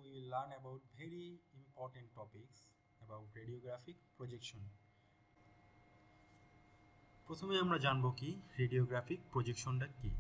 will learn about very important topics about radiographic projection. প্রথমে আমরা জানব কি রেডিওগ্রাফিক প্রজেকশনটা কি।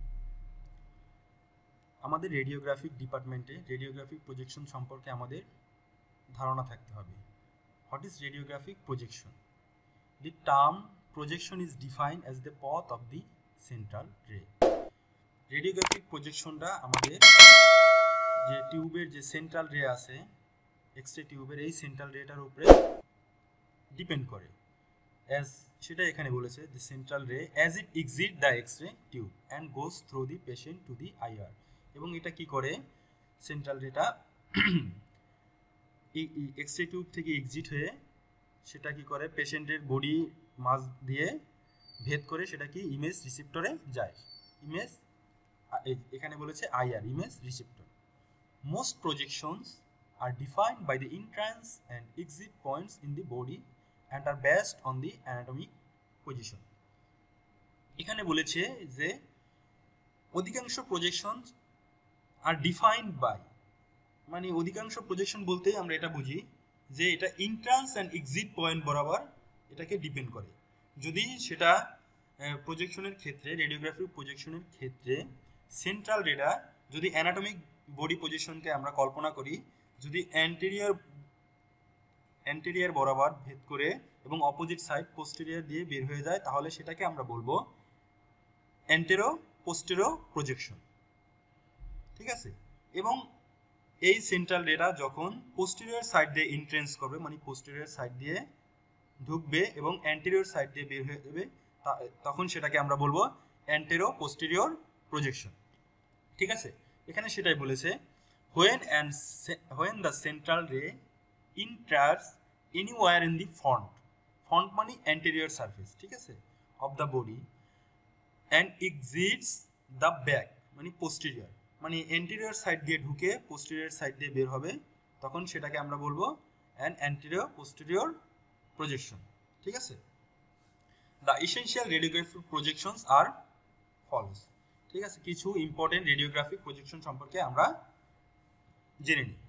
আমাদের রেডিওগ্রাফিক ডিপার্টমেন্টে রেডিওগ্রাফিক প্রজেকশন সম্পর্কে আমাদের ধারণা থাকতে হবে। What is radiographic projection? The term projection is defined as the path of the central ray. Radiographic প্রজেকশনটা আমাদের যে টিউবের যে সেন্ট্রাল রে আছে এক্স-রে টিউবের এই সেন্ট্রাল রেটার উপরে ডিপেন্ড করে। অ্যাজ সেটা এখানে বলেছে the central ray as it exit the x-ray tube and goes through the patient to the IR, এবং এটা কি করে সেন্ট্রাল রেটা এক্স-রে টিউব থেকে এক্সিট হয়ে সেটা কি করে পেশেন্টের বডি মাঝ দিয়ে ভেদ করে সেটা কি ইমেজ রিসেপ্টরে যায়। ইমেজ এখানে বলেছে IR, image receptor. Most projections are defined by the entrance and exit points in the body and are based on the anatomic position. এখানে বলেছে যে অধিকাংশ projections are defined by, মানে অধিকাংশ প্রজেকশন বলতে আমরা এটা বুঝি যে এটা এন্ট্রান্স অ্যান্ড এক্সিট পয়েন্ট বরাবর এটাকে ডিপেন্ড করে। যদি সেটা প্রজেকশনের ক্ষেত্রে রেডিওগ্রাফিক প্রজেকশনের ক্ষেত্রে সেন্ট্রাল রেটা যদি অ্যানাটমিক বডি পজিশনকে আমরা কল্পনা করি, যদি অ্যান্টেরিয়র বরাবর ভেদ করে এবং অপোজিট সাইড পোস্টেরিয়র দিয়ে বের হয়ে যায়, তাহলে সেটাকে আমরা বলবো অ্যান্টেরোপোস্টেরিয়র প্রজেকশন। ঠিক আছে, এবং এই সেন্ট্রাল রেটা যখন পোস্টেরিয়র সাইড দিয়ে এন্ট্রেন্স করবে, মানে পোস্টেরিয়র সাইড দিয়ে ঢুকবে এবং অ্যান্টেরিয়র সাইড দিয়ে বের হয়ে যাবে, তখন সেটাকে আমরা বলবো অ্যান্টেরোপোস্টেরিয়র প্রজেকশন। ঠিক আছে, এখানে সেটাই বলেছে when the central ray enters anywhere in the front মানে anterior surface, ঠিক আছে, of the body and exits the back মানে posterior, মানে anterior side দিয়ে ঢুকে posterior side দিয়ে বের হবে, তখন সেটাকে আমরা বলবো an anterior posterior projection। ঠিক আছে, the essential radiographic projections are follows। ঠিক আছে, কিছু ইম্পর্টেন্ট রেডিওগ্রাফিক প্রজেকশন সম্পর্কে আমরা জেনে নিই।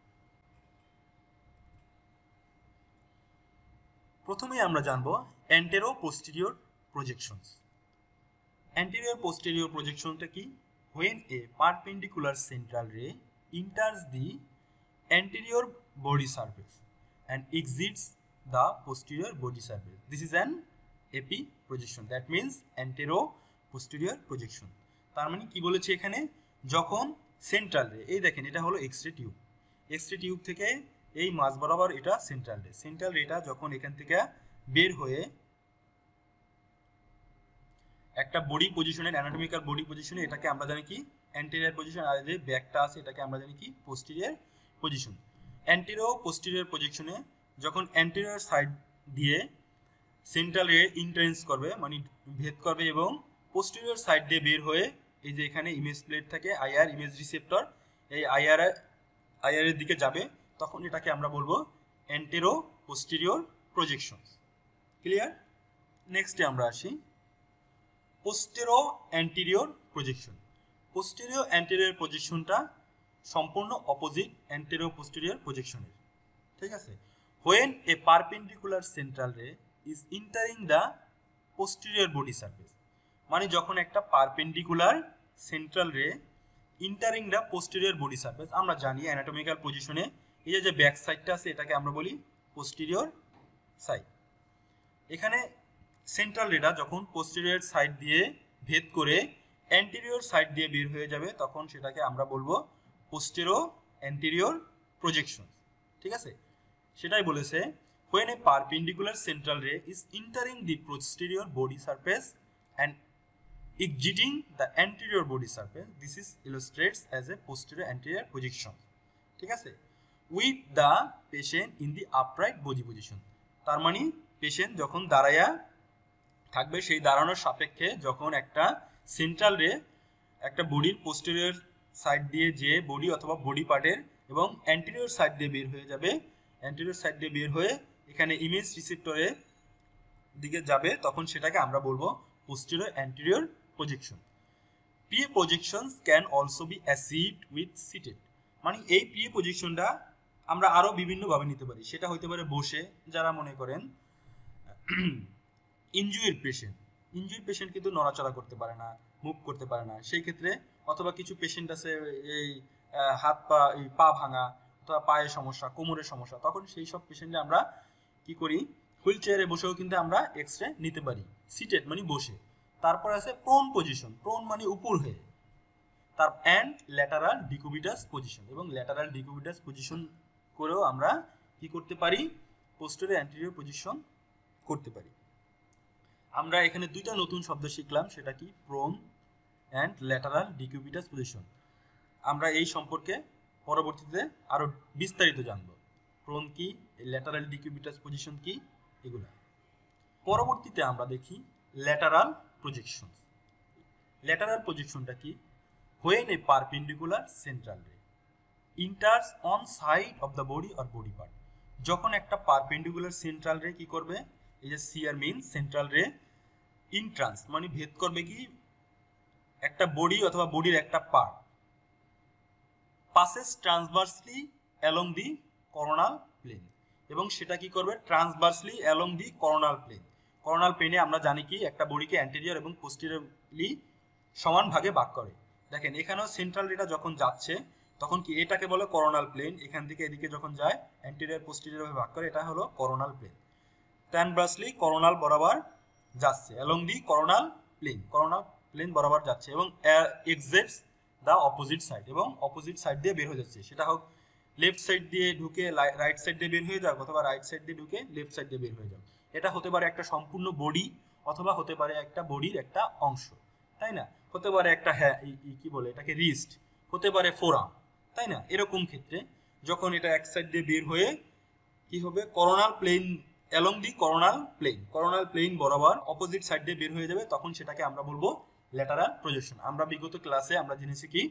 প্রথমেই আমরা জানব anteroposterior projections। anterior posterior প্রজেকশনটা কি? when a perpendicular central ray enters the anterior body surface and exits the posterior body surface, this is an AP projection, that means anteroposterior projection। তার মানে কি বলেছে এখানে, যখন সেন্ট্রাল রে, এই দেখেন এটা হলো এক্স-রে টিউব, এক্স-রে টিউব থেকে এই মাঝ বরাবর এটা সেন্ট্রাল রে, সেন্ট্রাল রেটা যখন এখান থেকে বের হয়ে একটা বডি পজিশনের অ্যানাটমিক্যাল বডি পজিশনে, এটাকে আমরা জানি কি অ্যান্টেরিয়র পজিশন, আর যে ব্যাকটা আছে এটাকে আমরা জানি কি পোস্টেরিয়র পজিশন। অ্যান্টেরোপোস্টেরিয়র প্রজেকশনে যখন অ্যান্টেরিয়র সাইড দিয়ে সেন্ট্রাল রে এন্ট্রেন্স করবে মানে ভেদ করবে এবং পোস্টেরিয়র সাইড দিয়ে বের হয়ে এই যে এখানে ইমেজ প্লেট থাকে IR, ইমেজ রিসেপ্টর, এই IR এর দিকে যাবে, তখন এটাকে আমরা বলবো অ্যান্টেরোপোস্টেরিয়র প্রজেকশন। ক্লিয়ার? নেক্সটে আমরা আসি posteroanterior projection. Posteroanterior প্রজেকশনটা সম্পূর্ণ অপোজিট অ্যান্টেরোপোস্টেরিয়র প্রজেকশনের। ঠিক আছে, when a perpendicular central ray is entering the posterior body surface, মানে যখন একটা perpendicular central ray entering the posterior body surface, আমরা জানি অ্যানাটমিক্যাল পজিশনে এই যে ব্যাক সাইডটা আছে এটাকে আমরা বলি পোস্টেরিয়র সাইড। এখানে সেন্ট্রাল রেটা যখন পোস্টেরিয়র সাইড দিয়ে ভেদ করে অ্যান্টেরিয়র সাইড দিয়ে বের হয়ে যাবে, তখন সেটাকে আমরা বলবো পোস্টেরো অ্যান্টেরিয়র প্রজেকশন। ঠিক আছে, সেটাই বলেছে when a perpendicular central ray is entering the posterior body surface and exiting the anterior body surface, this is illustrates as a posterior anterior projection। ঠিক আছে, with the patient in the upright body position, তার মানে patient যখন দাঁড়ায়া থাকবে সেই দাঁড়ানোর সাপেক্ষে যখন একটা সেন্ট্রাল রে একটা বডির পোস্টেরিয়র সাইড দিয়ে যে বডি অথবা বডি পার্টের এবং অ্যান্টেরিয়র সাইড দিয়ে বের হয়ে যাবে, অ্যান্টেরিয়র সাইড দিয়ে বের হয়ে এখানে ইমেজ রিসেপ্টরের দিকে যাবে, তখন সেটাকে আমরা বলবো posterior anterior projection। PA projections can also be achieved with seated, মানে এই প্রি পজিশনটা আমরা আরো বিভিন্ন ভাবে নিতে পারি। সেটা হতে পারে বসে, যারা মনে করেন ইনজুরির পেশেন্ট কিন্তু নড়াচড়া করতে পারে না, মুভ করতে পারে না, সেই ক্ষেত্রে, অথবা কিছু পেশেন্ট আছে এই হাত পা এই পা ভাঙা অথবা পায়ের সমস্যা, কোমরের সমস্যা, তখন সেই সব পেশেন্টে আমরা কি করি, হুইল চেয়ারে বসেও কিন্তু আমরা এক্সরে নিতে পারি, সিটেড মানে বসে। তারপর আছে প্রোন পজিশন, প্রোন মানে উপর হয়ে, তার অ্যান্ড ল্যাটারাল ডিকুবিটাস পজিশন, এবং ল্যাটারাল ডিকুবিটাস পজিশন করেও আমরা কি করতে পারি, পোস্টেরিয়র অ্যান্টেরিয়র পজিশন করতে পারি। আমরা এখানে দুইটা নতুন শব্দ শিখলাম, সেটা কি, prone and lateral decubitus position. আমরা এই সম্পর্কে পরবর্তীতে আরো বিস্তারিত জানব, প্রোন কি, ল্যাটারাল ডিকুবিটাস পজিশন কি, এগুলো। পরবর্তীতে আমরা দেখি ল্যাটারাল প্রজেকশন। ল্যাটারাল প্রজেকশনটা কি, when a perpendicular central ray enters on side of the body or body part, যখন একটা পারপেন্ডিকুলার সেন্ট্রাল রে কি করবে, এই যে সিআর মিন সেন্ট্রাল রে, ইন্ট্রান্স মানে ভেদ করবে কি একটা বডি অথবা বডির একটা part, passes transversely along the coronal plane, এবং সেটা কি করবে, ট্রান্সভার্সলি along the coronal plane। coronal plane আমরা জানি কি একটা বডিকে অ্যান্টেরিয়র এবং পোস্টেরিয়রলি সমান ভাগে ভাগ করে। দেখেন এখানেও সেন্ট্রাল রেটা যখন যাচ্ছে তখন কি এটাকে বলে করোনাল প্লেন, এখান থেকে এদিকে যখন যায় অ্যান্টেরিয়র পোস্টেরিয়র ভাবে ভাগ করে, এটা হলো করোনাল প্লেন। ট্রান্সভার্সলি করোনাল বরাবর যাচ্ছে, অ্যালং দি করোনাল প্লেন বরাবর যাচ্ছে, এবং এক্সিটস দা অপোজিট সাইড, এবং অপোজিট সাইড দিয়ে বের হয়ে যাচ্ছে, সেটা হোক লেফট সাইড দিয়ে ঢুকে রাইট সাইড দিয়ে বের হয়ে যাক, অথবা রাইট সাইড দিয়ে ঢুকে লেফট সাইড দিয়ে বের হয়ে যাক। এটা হতে পারে একটা সম্পূর্ণ বডি, অথবা হতে পারে একটা বডির একটা অংশ, তাই না, হতে পারে একটা কি বলে এটাকে রিস্ট, হতে পারে ফোরাম, তাই না। এরকম ক্ষেত্রে যখন এটা এক সাইড দিয়ে বের হয়ে কি হবে, coronal plane along the coronal plane বরাবর অপোজিট সাইড দিয়ে বের হয়ে যাবে, তখন সেটাকে আমরা বলবো ল্যাটারাল প্রজেকশন। আমরা বিগত ক্লাসে আমরা জেনেছি কি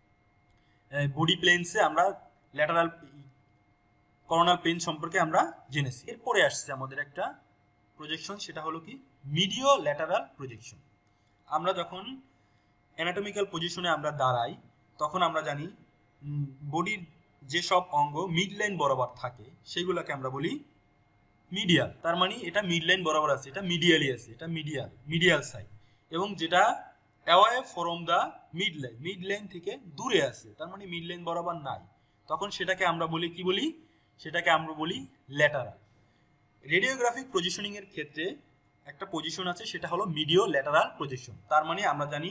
বডি প্লেনসে আমরা ল্যাটারাল করোনাল প্লেন সম্পর্কে আমরা জেনেছি। এরপরে আসছে আমাদের একটা প্রজেকশন, সেটা হলো কি মিডিও ল্যাটারাল প্রজেকশন। আমরা যখন অ্যানাটমিক্যাল পজিশনে আমরা দাঁড়াই তখন আমরা জানি বডির যেসব অঙ্গ মিড লাইন বরাবর থাকে সেগুলোকে আমরা বলি মিডিয়াল। তার মানে এটা মিড লাইন বরাবর আছে, এটা মিডিয়ালি আছে, এটা মিডিয়াল সাইড। এবং যেটা away from the midline থেকে দূরে আছে, তার মানে মিড লাইন বরাবর নাই, তখন সেটাকে আমরা বলি কি বলি, সেটাকে আমরা বলি ল্যাটারাল। রেডিওগ্রাফিক পজিশনিং এর ক্ষেত্রে একটা পজিশন আছে, সেটা হলো মিডিও ল্যাটারাল প্রজেকশন। তার মানে আমরা জানি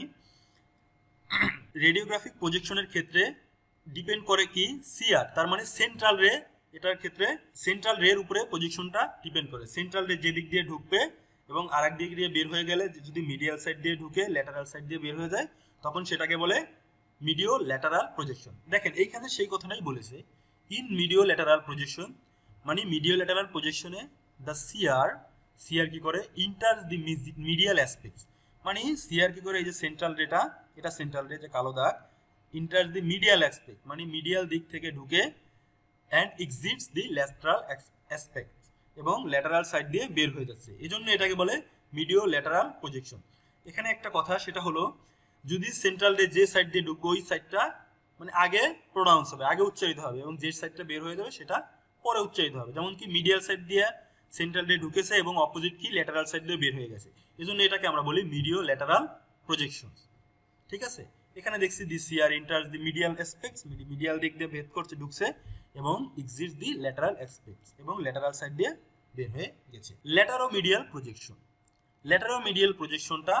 রেডিওগ্রাফিক প্রজেকশনের ক্ষেত্রে ডিপেন্ড করে কি সিআর, তার মানে সেন্ট্রাল রে, এটার ক্ষেত্রে সেন্ট্রাল রের উপরে পজিশনটা ডিপেন্ড করে। সেন্ট্রাল রে যে দিক দিয়ে ঢুকবে এবং আরেক দিক দিয়ে বের হয়ে গেলে, যদি মিডিয়াল সাইড দিয়ে ঢুকে ল্যাটারাল সাইড দিয়ে বের হয়ে যায়, তখন সেটাকে বলে মিডিও ল্যাটারাল প্রজেকশন। দেখেন এইখানে সেই কথাটাই বলেছে, ইন মিডিও ল্যাটারাল প্রজেকশন, মানে মিডিও ল্যাটারাল প্রজেকশনে দ্য সিআর কি করে, ইন্টার দি মিডিয়াল অ্যাসপেক্ট, মানে সিআর কি করে, এই যে সেন্ট্রাল রেটা, এটা সেন্ট্রাল রে যে কালো দাগ, ইন্টার দি মিডিয়াল অ্যাসপেক্ট মানে মিডিয়াল দিক থেকে ঢুকে, and exits the lateral aspect, এবং ল্যাটারাল সাইড দিয়ে বের হয়ে যাচ্ছে, এই জন্য এটাকে বলে মিডিও ল্যাটারাল প্রজেকশন। এখানে একটা কথা, সেটা হলো যদি সেন্ট্রাল রে যে সাইড দিয়ে ঢুকবে ওই সাইডটা মানে আগে প্রোনাউন্স হবে, আগে উচ্চারিত হবে, এবং যে সাইডটা বের হয়ে যাবে সেটা পরে উচ্চারিত হবে। যেমন কি মিডিয়াল সাইড দিয়ে সেন্ট্রাল রে ঢুকেছে এবং অপোজিট কি ল্যাটারাল সাইড দিয়ে বের হয়ে গেছে, এই জন্য এটাকে আমরা বলি মিডিও ল্যাটারাল প্রজেকশন। ঠিক আছে, এখানে দেখছি the CR enters the medial aspects, medial দিক দিয়ে ভেদ করছে, ঢুকছে, এবং এক্সিটস দি ল্যাটারাল অ্যাসপেক্টস, এবং ল্যাটারাল সাইড দিয়ে বের হয়ে গেছে। ল্যাটারোমিডিয়াল প্রজেকশন, ল্যাটারোমিডিয়াল প্রজেকশনটা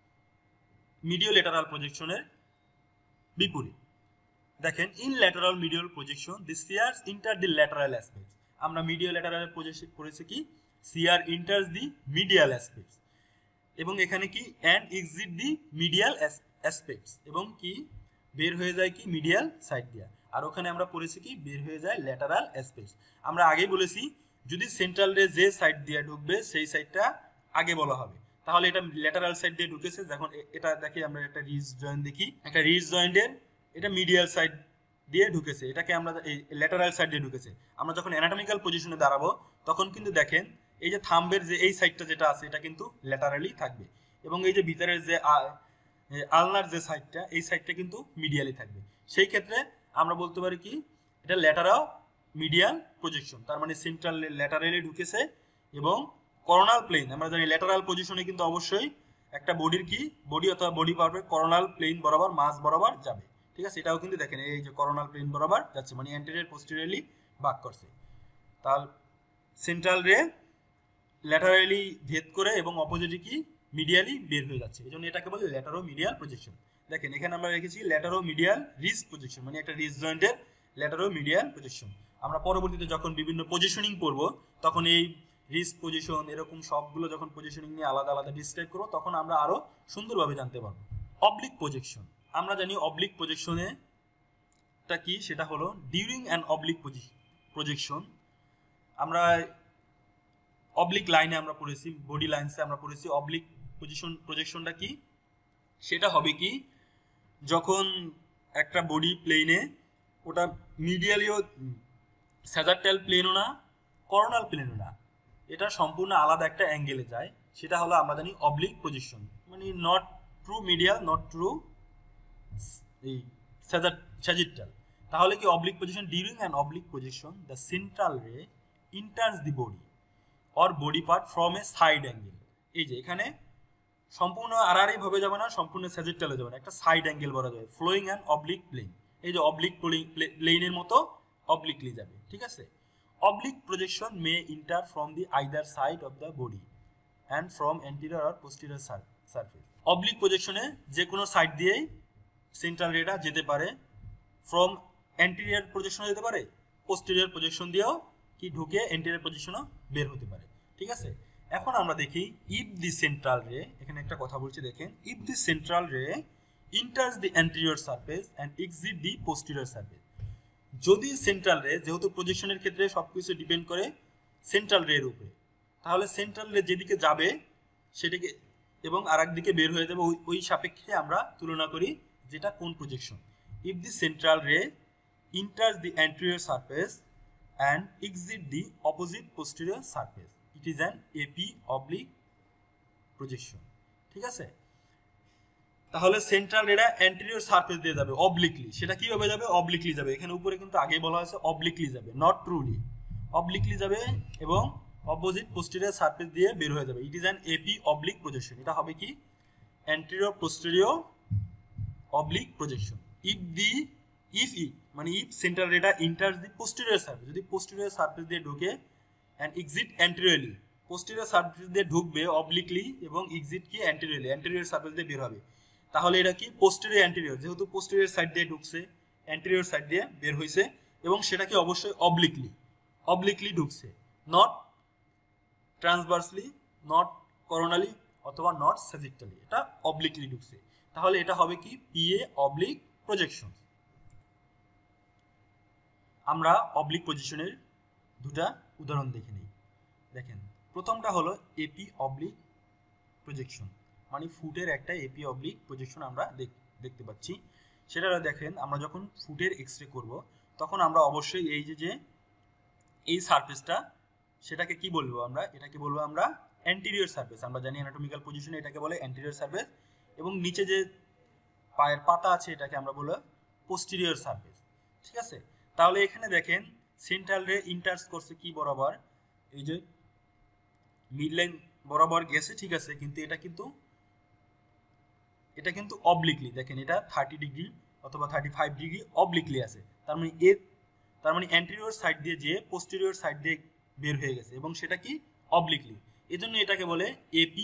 মিডিও ল্যাটারাল প্রজেকশনের বিপরীত। দেখেন in lateral medial projection the CR enter the lateral aspects, আমরা মিডিও ল্যাটারাল প্রজেকশন করেছি কি CR enters the medial aspects, এবং এখানে কি and exit the medial aspects, এবং কি বের হয়ে যায় কি মিডিয়াল সাইড দিয়ে, আর ওখানে আমরা পড়েছি কি বের হয়ে যায় ল্যাটারাল অ্যাসপেক্টস। আমরা আগেই বলেছি যদি সেন্ট্রাল রে যে সাইড দিয়ে ঢুকবে সেই সাইডটা আগে বলা হবে, তাহলে এটা ল্যাটারাল সাইড দিয়ে ঢুকেছে। যখন এটা দেখি আমরা একটা রিজ জয়েন্ট দেখি, একটা রিজ জয়েন্টের এটা মিডিয়াল সাইড দিয়ে ঢুকেছে, এটাকে আমরা এই ল্যাটারাল সাইড দিয়ে ঢুকেছে। আমরা যখন অ্যানাটমিক্যাল পজিশনে দাঁড়াবো তখন কিন্তু দেখেন এই যে থাম্বের যে এই সাইডটা যেটা আছে এটা কিন্তু ল্যাটারালি থাকবে, এবং এই যে ভিতরের যে আলনার যে সাইডটা এই সাইডটা কিন্তু মিডিয়ালি থাকবে। সেই ক্ষেত্রে আমরা বলতে পারি কি এটা ল্যাটারাল মিডিয়াল প্রজেকশন, তার মানে সেন্ট্রাল ল্যাটারালি ঢুকেছে এবং করোনাল প্লেন, আমরা জানি ল্যাটারাল পজিশনে কিন্তু অবশ্যই একটা বডির কি বডি অথবা বডি পার্টের করোনাল প্লেন বরাবর মাঝ বরাবর যাবে, ঠিক আছে। এটাও কিন্তু দেখেন এই যে করোনাল প্লেন বরাবর যাচ্ছে, মানে অ্যান্টেরিয়র পোস্টেরিয়রলি ভাগ করছে, তাহলে সেন্ট্রাল রে ল্যাটারালি ভেদ করে এবং অপোজিটে কি মিডিয়ালি বের হয়ে যাচ্ছে, এই জন্য এটাকে বলে ল্যাটারো মিডিয়াল প্রজেকশন। দেখেন এখানে আমরা রেখেছি ল্যাটারো মিডিয়াল রিস্ট প্রজেকশন, মানে একটা রিস্ট জয়েন্টের ল্যাটারো মিডিয়াল প্রজেকশন। আমরা পরবর্তীতে যখন বিভিন্ন পজিশনিং পড়বো তখন এই রিস্ট পজিশন এরকম সবগুলো যখন পজিশনিং নিয়ে আলাদা আলাদা ডিসক্রাইব করবো তখন আমরা আরো সুন্দরভাবে জানতে পারবো। অবলিক প্রজেকশন, আমরা জানি অবলিক প্রজেকশনে টা কি, সেটা হলো ডিউরিং অ্যান অবলিক প্রজেকশন। আমরা অবলিক লাইনে আমরা পড়েছি, বডি লাইনসে আমরা পড়েছি অবলিক প্রজেকশনটা কি, সেটা হবে কি যখন একটা বডি প্লেনে ওটা মিডিয়ালিও স্যাজারটাল প্লেনও না করোনাল প্লেনও না, এটা সম্পূর্ণ আলাদা একটা অ্যাঙ্গেলে যায়, সেটা হলো আমরা জানি অবলিক প্রজেকশন, মানে not true medial not true এই স্যাজিটাল। তাহলে কি oblique position, during an oblique position the central ray enters the body or body part from a side angle. এই যে এখানে সম্পূর্ণ আড়াআড়ি ভাবে যাবে না, সম্পূর্ণ স্যাজিটালে যাবে না, একটা সাইড অ্যাঙ্গেল বলা যাবে, ফ্লোয়িং অ্যান্ড অবলিক প্লেন, এই যে অবলিক প্লেনের মতো অবলিকলি যাবে, ঠিক আছে। Oblique projection may enter from the either side of the body and from anterior or posterior surface. Oblique প্রজেকশনে যে কোনো সাইড দিয়েই সেন্ট্রাল রেটা যেতে পারে, ফ্রম অ্যান্টেরিয়র প্রজেকশনে যেতে পারে, পোস্টেরিয়র প্রজেকশন দিয়েও কি ঢুকে অ্যান্টেরিয়র প্রজেকশনও বের হতে পারে, ঠিক আছে। এখন আমরা দেখি ইফ দি সেন্ট্রাল রে, এখানে একটা কথা বলছি দেখেন, if the central ray enters the anterior surface and exit the posterior surface. যদি সেন্ট্রাল রে, যেহেতু প্রজেকশনের ক্ষেত্রে সবকিছু ডিপেন্ড করে সেন্ট্রাল রের উপরে, তাহলে সেন্ট্রাল রে যেদিকে যাবে সেটাকে এবং আর একদিকে বের হয়ে যাবে, ওই সাপেক্ষে আমরা তুলনা করি যেটা কোন projection. If the central ray enters the anterior surface and exit the opposite posterior surface, it is an AP oblique projection, ঠিক আছে। তাহলে সেন্ট্রাল রেটা অ্যান্টেরিয়র সারফেস দিয়ে যাবে অবলিকলি, সেটা কিভাবে যাবে, অবলিকলি যাবে, এখানে উপরে কিন্তু আগেই বলা হয়েছে অবলিকলি যাবে, নট ট্রুলি, অবলিকলি যাবে এবং অপোজিট পোস্টেরিয়র সারফেস দিয়ে বের হয়ে যাবে, it is an AP oblique projection. এটা হবে কি anterior posterior oblique projection. If মানে ইফ সেন্ট্রাল রেটা ইন্টার্স দি পোস্টেরিয়র সারফেস, যদি পোস্টেরিয়র সারফেস দিয়ে ঢুকে and exit anteriorly, posterior surface দিয়ে ঢুকবে অবলিকলি এবং এক্সিট কি অ্যান্টেরিয়রলি, অ্যান্টেরিয়র সারফেস দিয়ে বের হবে, তাহলে এটা কি পোস্টেরিয়র অ্যান্টেরিয়র, যেহেতু পোস্টেরিয়র সাইড দিয়ে ঢুকছে অ্যান্টেরিয়র সাইড দিয়ে বের হয়েছে এবং সেটা কি অবশ্যই অবলিকলি ঢুকছে, নট ট্রান্সভার্সলি, নট করোনালি অথবা নট স্যাজিটালি, এটা অবলিকলি ঢুকছে, তাহলে এটা হবে কি পিএ অবলিক প্রজেকশন। আমরা অবলিক পজিশনের দুটা উদাহরণ দেখে নিই। দেখেন প্রথমটা হলো এপি অবলিক প্রজেকশন, মানে ফুটের একটা এপি অবলিক প্রজেকশন আমরা দেখতে পাচ্ছি। সেটা দেখেন আমরা যখন ফুটের এক্সরে করব তখন আমরা অবশ্যই এই যে এই সারফেসটা সেটাকে কি বলবো আমরা, এটাকে বলবো আমরা অ্যান্টেরিয়র সারফেস, আমরা জানি অ্যানাটমিক্যাল পজিশনে এটাকে বলে অ্যান্টেরিয়র সারফেস, এবং নিচে যে পায়ের পাতা আছে এটাকে আমরা বলবো পোস্টেরিয়র সারফেস, ঠিক আছে। তাহলে এখানে দেখেন সেন্ট্রাল রে ইন্টার্স করছে কি বরাবর, এই যে মিড লাইন বরাবর গেছে, ঠিক আছে, কিন্তু এটা কিন্তু অবলিকলি, দেখেন এটা 30 ডিগ্রি অথবা 35 ডিগ্রি অবলিকলি আছে, তার মানে অ্যান্টেরিয়র সাইড দিয়ে যে পোস্টেরিয়র সাইড দিয়ে বের হয়ে গেছে এবং সেটা কি অবলিকলি, এজন্য এটাকে বলে এপি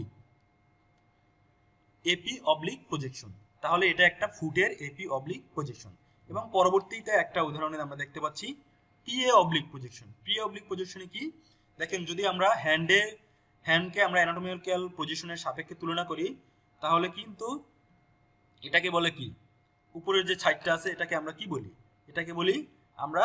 অবলিক প্রজেকশন। তাহলে এটা একটা ফুটের এপি অবলিক প্রজেকশন। এবং পরবর্তীতে একটা উদাহরণে আমরা দেখতে পাচ্ছি PA oblique projection. PA oblique প্রজেকশনে কি দেখেন, যদি আমরা হ্যান্ডকে আমরা অ্যানাটমিক্যাল পজিশনের সাপেক্ষে তুলনা করি তাহলে কিন্তু এটাকে বলে কি, উপরের যে সাইডটা আছে এটাকে আমরা কি বলি, এটাকে বলি আমরা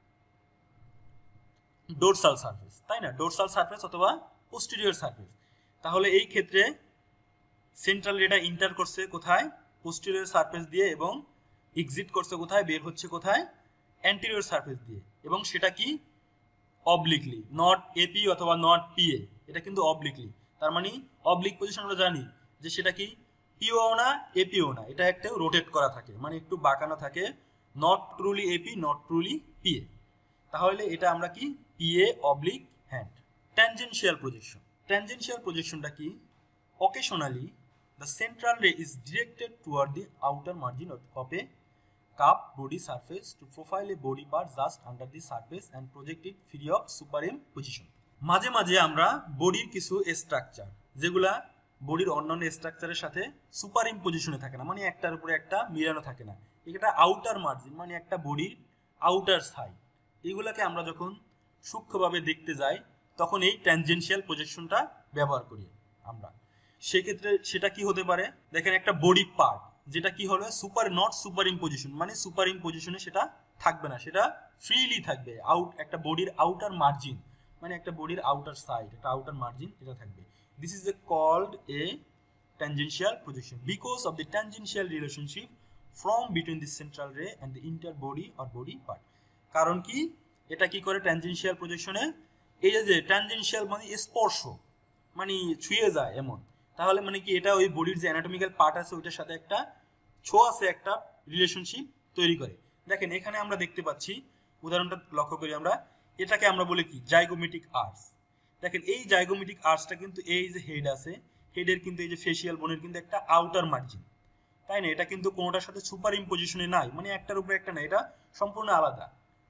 ডোরসাল সারফেস, তাই না, ডোরসাল সারফেস অথবা পোস্টেরিয়র সারফেস। তাহলে এই ক্ষেত্রে সেন্ট্রাল রেটা ইন্টার করছে কোথায়, পোস্টেরিয়র সারফেস দিয়ে, এবং এক্সিট করছে কোথায়, বের হচ্ছে কোথায়, অ্যান্টেরিয়র সারফেস দিয়ে, এবং সেটা কি অবলিকলি, নট এপি অথবা নট পিএ, এটা কিন্তু অবলিকলি। তার মানে অবলিক পজিশন আমরা জানি যে সেটা কি পিও না এপিও না, এটা একটু রোটেট করা থাকে, মানে একটু বাঁকানো থাকে, not truly AP, not truly PA. তাহলে এটা আমরা কি PA oblique hand. Tangential projection, tangential প্রজেকশনটা কি? Occasionally the central ray is directed toward the outer margin of a curved body surface to profile a body part just under the surface and project it free of superimposition. মাঝে মাঝে আমরা বডির কিছু structure যেগুলা বডির অন্যান্য স্ট্রাকচারের সাথে সুপার ইম্পোজিশনে থাকে না, মানে একটার উপরে একটা মিলানো থাকে না, এটা আউটার মার্জিন মানে একটা বডির আউটার সাইড, এগুলাকে আমরা যখন সূক্ষ্মভাবে দেখতে যাই তখন এই ট্যানজেনশিয়াল প্রজেকশনটা ব্যবহার করি আমরা। সেক্ষেত্রে সেটা কি হতে পারে? দেখেন একটা বডি পার্ট যেটা কি হবে নট সুপার ইম্পোজিশন, মানে সুপার ইম্পোজিশনে সেটা থাকবে না, সেটা ফ্রিলি থাকবে। একটা বডির আউটার মার্জিন মানে একটা বডির আউটার সাইড, একটা আউটার মার্জিন এটা থাকবে। This is called a tangential projection because of the tangential relationship from between the central ray and the inter body or body part. কারণ কি এটা কি করে ট্যানজেনশিয়াল প্রজেকশনে? এই যে ট্যানজেনশিয়াল মানে স্পর্শ, মানে ছুঁয়ে যায় এমন, তাহলে মানে কি এটা ওই বডির যে অ্যানাটমিক্যাল পার্ট আছে ওইটার সাথে একটা আছে একটা রিলেশনশিপ তৈরি করে। দেখেন এখানে আমরা দেখতে পাচ্ছি, উদাহরণটা লক্ষ্য করি আমরা, এটাকে আমরা বলি কি জাইগোমেটিক আর্চ। দেখেন এই জাইগোমেটিক আর্চটা কিন্তু এই যে হেড আছে, হেডের কিন্তু এই যে ফেসিয়াল বোনের কিন্তু একটা আউটার মার্জিন, তাই না? এটা কিন্তু কোনোটার সাথে সুপার ইম্পোজিশনে নাই, মানে একটার উপরে একটা না, এটা সম্পূর্ণ আলাদা।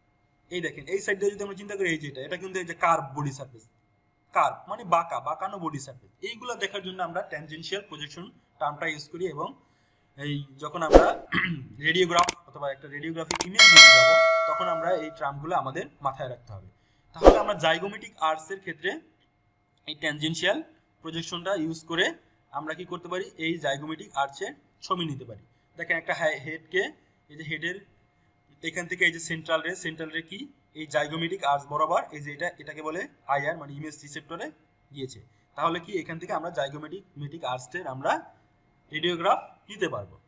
এই দেখেন এই সাইডে যদি আমরা চিন্তা করি, এই যে এটা কিন্তু এই যে কার্ভ বডি সারফেস, কার্ভ মানে বাঁকানো বডি সারফেস, এইগুলো দেখার জন্য আমরা ট্যানজেনশিয়াল প্রজেকশন টার্মটা ইউজ করি। এবং এই যখন আমরা রেডিওগ্রাফ অথবা একটা রেডিওগ্রাফিক ইমেজ নিতে যাব তখন আমরা এই টার্মগুলো আমাদের মাথায় রাখতে হবে। তাহলে আমরা জাইগোমেটিক আর্চের ক্ষেত্রে এই ট্যানজেনশিয়াল প্রজেকশনটা ইউজ করে আমরা কি করতে পারি? এই জাইগোমেটিক আর্চের ছবি নিতে পারি। দেখেন একটা হেডকে, এই যে হেডের এখান থেকে এই যে সেন্ট্রাল রে কি এই জাইগোমেটিক আর্চ বরাবর এই যে এটাকে বলে আইআর মানে ইমেজ রিসেপ্টরে গিয়েছে। তাহলে কি এখান থেকে আমরা জাইগোমেটিক আর্চের আমরা রেডিওগ্রাফ নিতে পারবো।